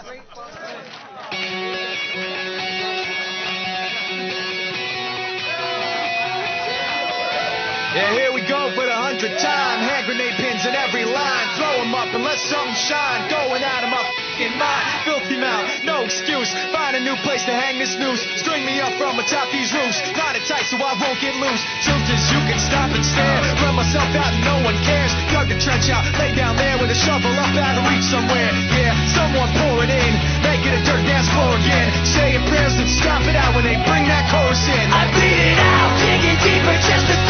Yeah, here we go for the 100th time. Hand grenade pins in every line. Throw them up and let something shine. Going out of my f***ing mind. Filthy mouth, no excuse. Find a new place to hang this noose. String me up from atop these roofs. Knot it tight so I won't get loose. Truth is you can stop and stare. Run myself out and no one cares. Dug the trench out, lay down there with a shovel up out of reach somewhere. Yeah, someone pour it in. Make it a dirt dance floor again. Saying prayers and stop it out when they bring that chorus in. I bleed it out, digging deeper just to